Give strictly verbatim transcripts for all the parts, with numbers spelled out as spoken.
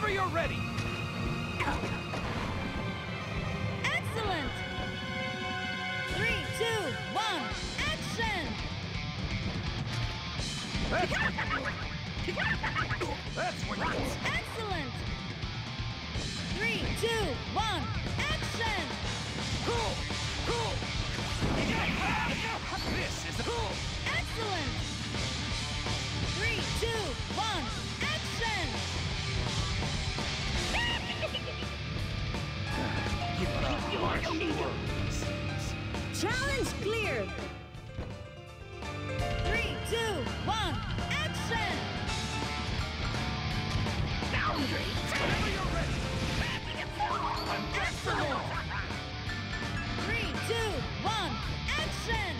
Whenever you're ready. Excellent! Three, two, one, action! That's what you want. That's what you want. Excellent! Three, two, one, action! Cool! Cool! This is cool! Excellent! Three, two, one, action! What a harsh world this is. Challenge cleared! Three, two, one, action! Boundary! Whenever you're ready! I'm Excellent! Three, two, one, action!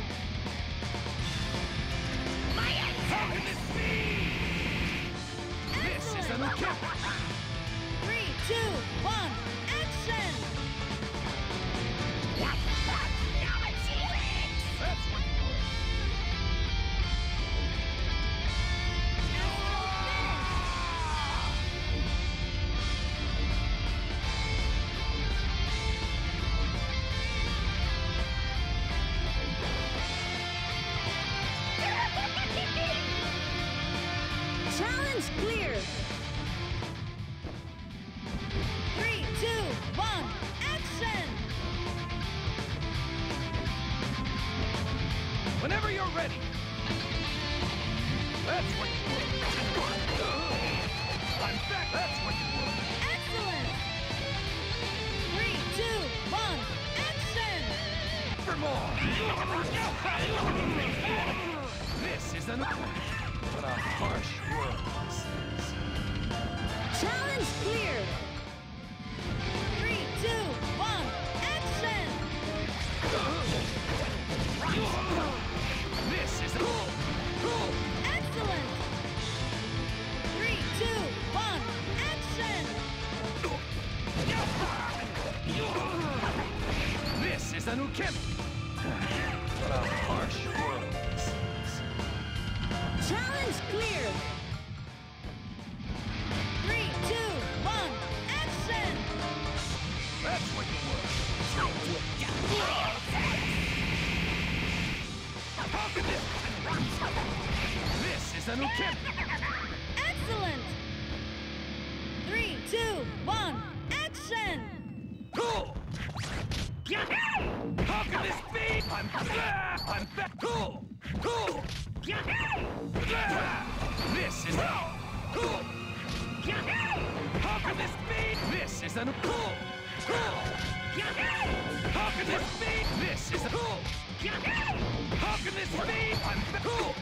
How can this be? This is an Excellent! okay. Three, two, one, action! That's what you want. Challenge cleared! Three, two, one, action! Whenever you're ready. That's what you want. I'm back. That's what you want. Excellent! Three, two, one, action! For more. This is an. What a harsh world this is. Challenge cleared! Three, two, one, action! This is cool. Cool. Excellent! Three, two, one, action! This is a new camp. What a harsh world this is. Challenge cleared! Three, two, one, action! That's what you want. How can this? This is a new camp. Excellent! Three, two, one, action! Cool. How can this be? I'm back. I'm back. Cool. Cool. This is cool. How can this be? This is a new cool. Cool. How can this be? This is a cool. How can this be? I'm back. Cool.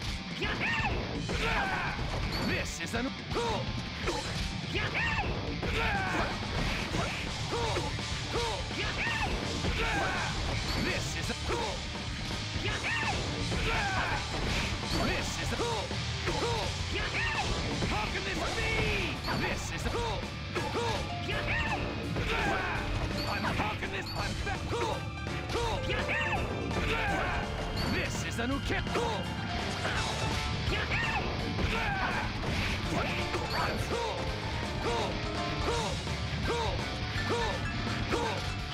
This is a new cool. Cool. Cool. This is a cool. This is a cool. Cool. How can this be? This is a cool. Cool. I'm how can this? I'm back. Cool. Cool. This is a new camp. Cool. I'm cool. Cool. Cool. Cool. Cool. Cool.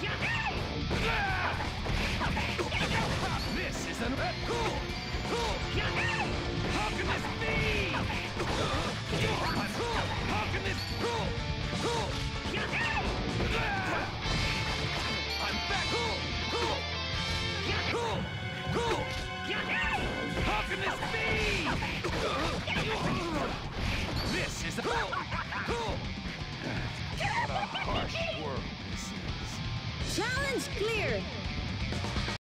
This is a new cool. Cool. How can this be? I'm cool. How can this cool? Cool. I'm back. Cool. Cool. Cool. Cool. How can this be? This is a cool. Cool. What a harsh world this is. Challenge cleared!